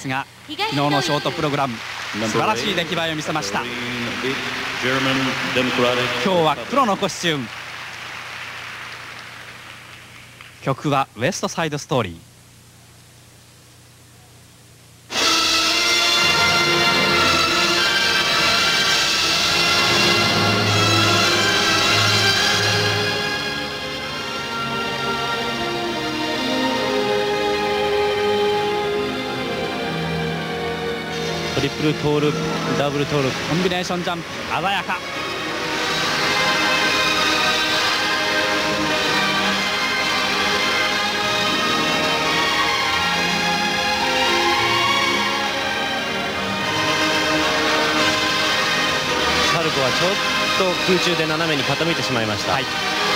ですが、昨日のショートプログラム素晴らしい出来栄えを見せました。今日は黒のコスチューム、曲はウエストサイドストーリー。 トリプルトーループ、ダブルトーループ、 コンビネーションジャンプ鮮やか。 サルコはちょっと空中で斜めに傾いてしまいました、はい、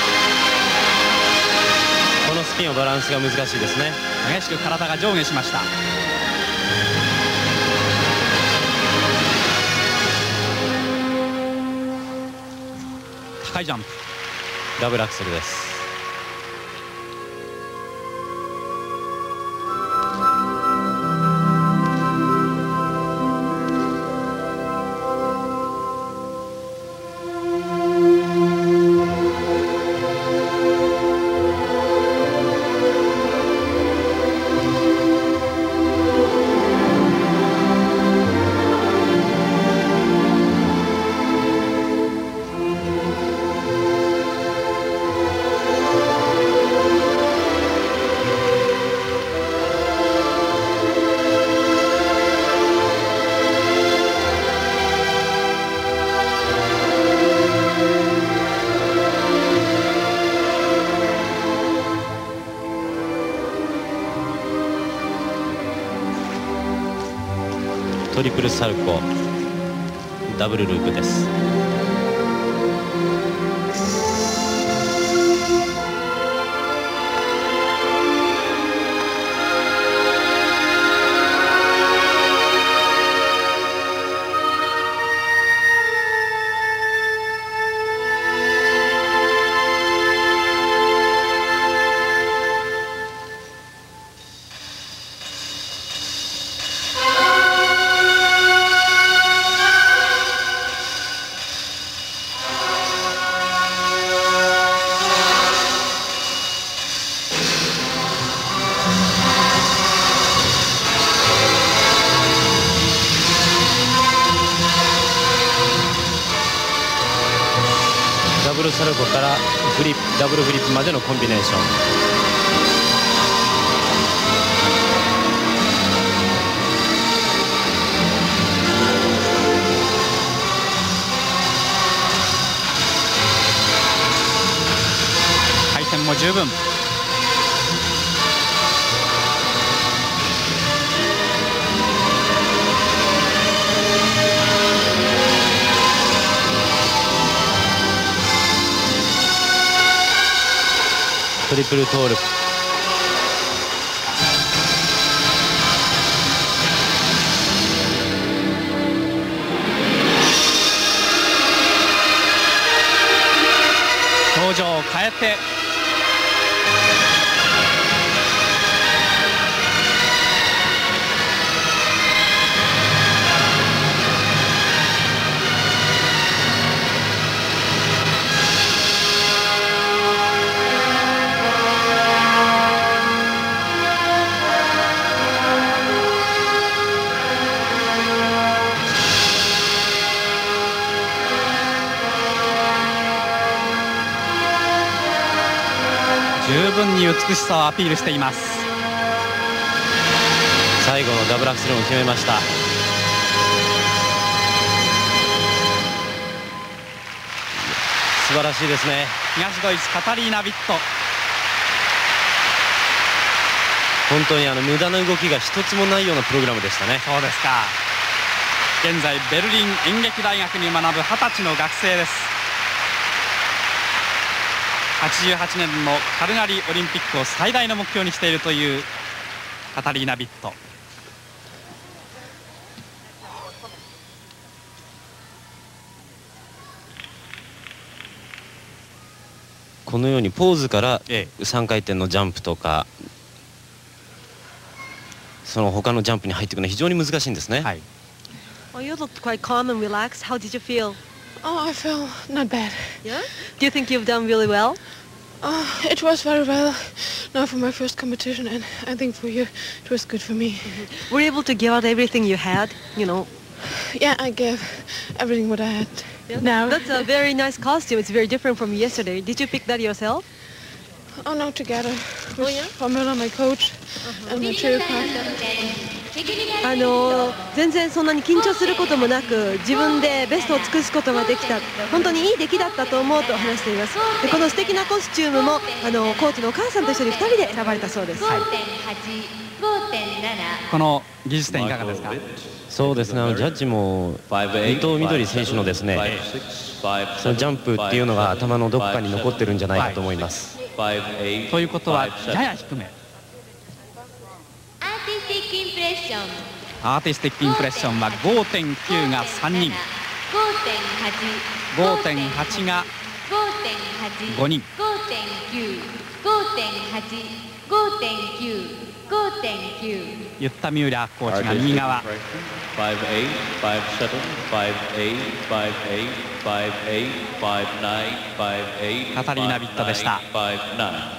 このスピンのバランスが難しいですね。 激しく体が上下しました。高いジャンプ、 ダブルアクセルです。トリプルサルコー、ダブルループです。ダブルサルコーからフリップ、ダブルフリップまでのコンビネーション。 回転も十分。 トリプルトーループ、 表情を変えて十分に美しさをアピールしています。 最後のダブルアクセルも決めました。素晴らしいですね。 東ドイツカタリーナ・ビット、 本当に無駄な動きが一つもないようなプログラムでしたね。 そうですか。現在ベルリン演劇大学に学ぶ20歳の学生です。88年のカルガリーオリンピックを最大の目標にしているというカタリーナ・ビット。 このようにポーズから3回転のジャンプとかその他のジャンプに入っていくのは非常に難しいんですね。 はい。 Oh, you looked quite calm and relaxed. How did you feel? Oh, I feel not bad. Yeah. Do you think you've done really well? It was very well now for my first competition, and I think for you it was good for me. Were you able to give out everything you had? You know. Yeah, I gave everything what I had. Yeah. Now. That's a very nice costume. It's very different from yesterday. Did you pick that yourself? Oh no, together with Pamela, my coach, and my cheer partner. 全然そんなに緊張することもなく自分でベストを尽くすことができた、本当にいい出来だったと思うと話しています。でこの素敵なコスチュームもコーチのお母さんと一緒に2人で選ばれたそうです。はい、 この技術点いかがですか？ そうですね、ジャッジも伊藤みどり選手のですね、そのジャンプっていうのが頭のどこかに残ってるんじゃないかと思います。 ということはやや低め。 アーティスティックインプレッション。 アーティスティックインプレッションは 5.9 が3人、 5.8 が5人、 ユッタ・ミューラーコーチが右側。カタリーナ・ビットでした。